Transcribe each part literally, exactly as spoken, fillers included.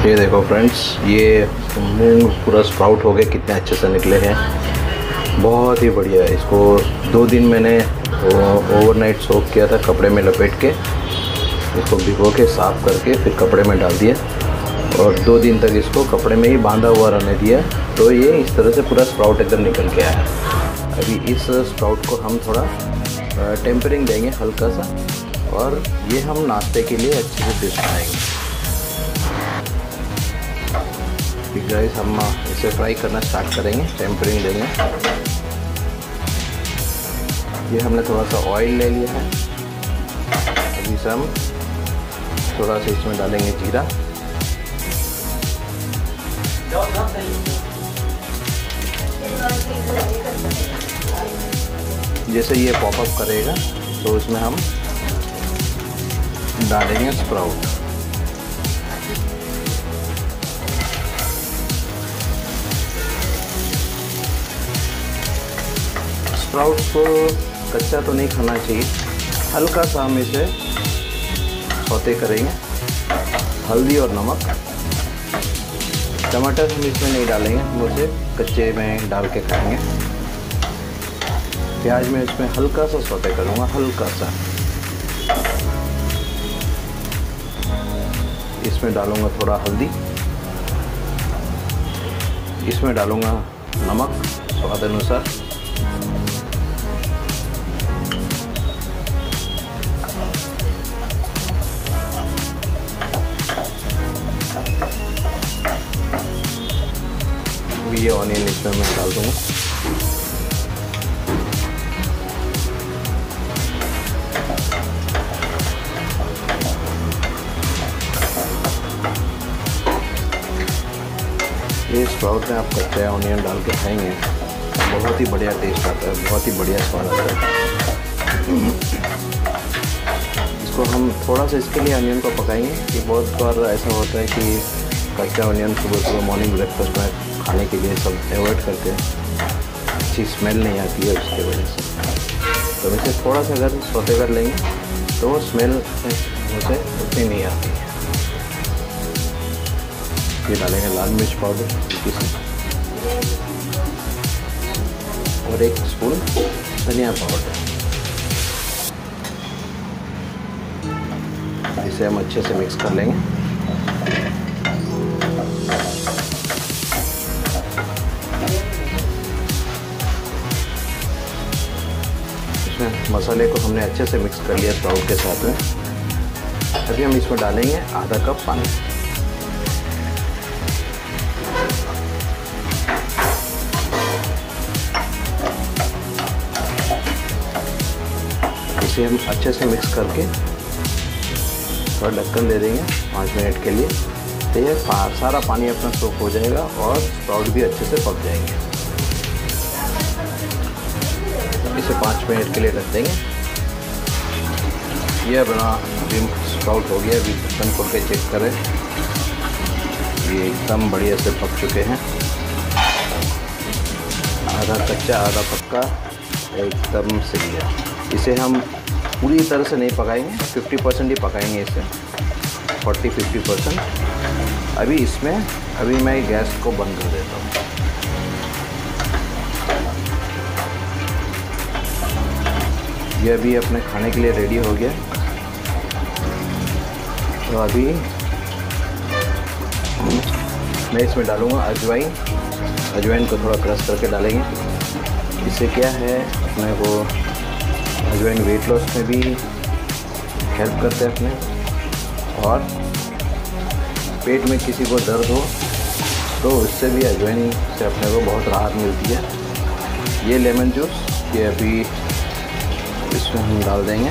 ये देखो फ्रेंड्स, ये मूंग पूरा स्प्राउट हो गए, कितने अच्छे से निकले हैं, बहुत ही बढ़िया है। इसको दो दिन मैंने ओवरनाइट सोक किया था, कपड़े में लपेट के इसको भिगो के साफ़ करके फिर कपड़े में डाल दिया और दो दिन तक इसको कपड़े में ही बांधा हुआ रहने दिया। तो ये इस तरह से पूरा स्प्राउट एकदम निकल के आया। अभी इस स्प्राउट को हम थोड़ा टेम्परिंग देंगे हल्का सा, और ये हम नाश्ते के लिए अच्छे से डिश बनाएंगे। गाइस, हम इसे फ्राई करना स्टार्ट करेंगे, टेम्परिंग देंगे। ये हमने थोड़ा सा ऑयल ले लिया है। अभी से हम थोड़ा सा इसमें डालेंगे जीरा, जैसे ये पॉपअप करेगा तो उसमें हम डालेंगे स्प्राउट। स्प्राउट को कच्चा तो नहीं खाना चाहिए, हल्का सा हम इसे सौते करेंगे। हल्दी और नमक, टमाटर हम इसमें नहीं डालेंगे, हम उसे कच्चे में डाल के खाएंगे। प्याज में इसमें हल्का सा सौते करूँगा, हल्का सा। इसमें डालूँगा थोड़ा हल्दी, इसमें डालूँगा नमक स्वाद अनुसार, ये ऑनियन इसमें मैं डाल दूँगा। ये स्प्राउट में आप कच्चा ऑनियन डाल के खाएंगे, बहुत ही बढ़िया टेस्ट आता है, बहुत ही बढ़िया स्वाद आता है। इसको हम थोड़ा सा इसके लिए ऑनियन को पकाएंगे कि बहुत बार ऐसा होता है कि कच्चा ऑनियन सुबह सुबह मॉर्निंग ब्रेकफास्ट में खाने के लिए सब अवॉइड करते हैं, अच्छी स्मेल नहीं आती है उसके वजह से। तो वैसे थोड़ा सा अगर सौते कर लेंगे तो वो स्मेल उसे उतनी नहीं आती है। ये डालेंगे लाल मिर्च पाउडर और एक स्पून धनिया पाउडर। इसे हम अच्छे से मिक्स कर लेंगे। मसाले को हमने अच्छे से मिक्स कर लिया स्प्राउट के साथ में। अभी हम इसमें डालेंगे आधा कप पानी। इसे हम अच्छे से मिक्स करके थोड़ा ढक्कन दे देंगे पाँच मिनट के लिए। तो ये सारा पानी अपना सोख हो जाएगा और स्प्राउट भी अच्छे से पक जाएंगे। इसे पाँच मिनट के लिए रख देंगे। ये अपना ड्रीम स्प्राउट हो गया। अभी ढक्कन खोल के चेक करें, ये एकदम बढ़िया से पक चुके हैं। आधा कच्चा आधा पक्का एकदम सही है। इसे हम पूरी तरह से नहीं पकाएंगे, पचास परसेंट ही पकाएंगे इसे, चालीस पचास परसेंट। अभी इसमें अभी मैं गैस को बंद कर देता हूँ। ये अभी अपने खाने के लिए रेडी हो गया। तो अभी मैं इसमें डालूँगा अजवाइन। अजवाइन को थोड़ा क्रश करके डालेंगे। इससे क्या है, अपने को अजवाइन वेट लॉस में भी हेल्प करते हैं अपने, और पेट में किसी को दर्द हो तो उससे भी अजवाइन से अपने को बहुत राहत मिलती है। ये लेमन जूस ये अभी इसमें हम डाल देंगे।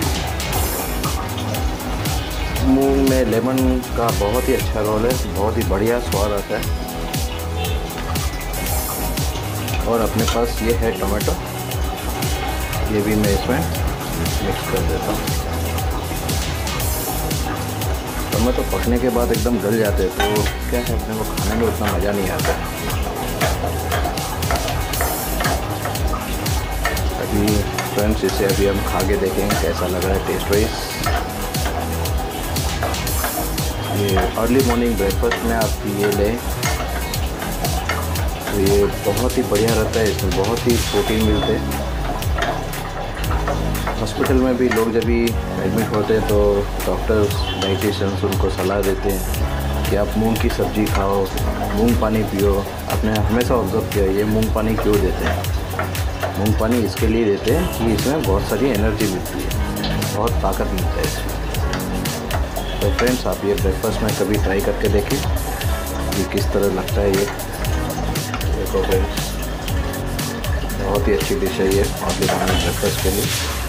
मूंग में लेमन का बहुत ही अच्छा रोल है, बहुत ही बढ़िया स्वाद आता है। और अपने पास ये है टमाटो, ये भी मैं इसमें मिक्स कर देता हूँ। टमाटो पकने के बाद एकदम गल जाते हैं, तो क्या है, अपने को खाने में उतना मज़ा नहीं आता। अभी फ्रेंड्स इसे अभी हम खा के देखेंगे कैसा लग रहा है टेस्ट वाइज। ये अर्ली मॉर्निंग ब्रेकफास्ट में आप ये लें तो ये बहुत ही बढ़िया रहता है। इसमें बहुत ही प्रोटीन मिलते हैं। हॉस्पिटल में भी लोग जब भी एडमिट होते हैं तो डॉक्टर्स डाइटिशियंस उनको सलाह देते हैं कि आप मूंग की सब्ज़ी खाओ, मूंग पानी पियो। आपने हमेशा ऑब्जर्व किया ये मूंग पानी क्यों देते हैं? मूंग पानी इसके लिए देते हैं कि इसमें बहुत सारी एनर्जी मिलती है, बहुत ताकत मिलता है इसमें। तो फ्रेंड्स, आप ये ब्रेकफास्ट में कभी ट्राई करके देखें ये किस तरह लगता है। ये देखो फ्रेंड्स, बहुत ही अच्छी डिश है ये अर्ली मॉर्निंग ब्रेकफास्ट के लिए।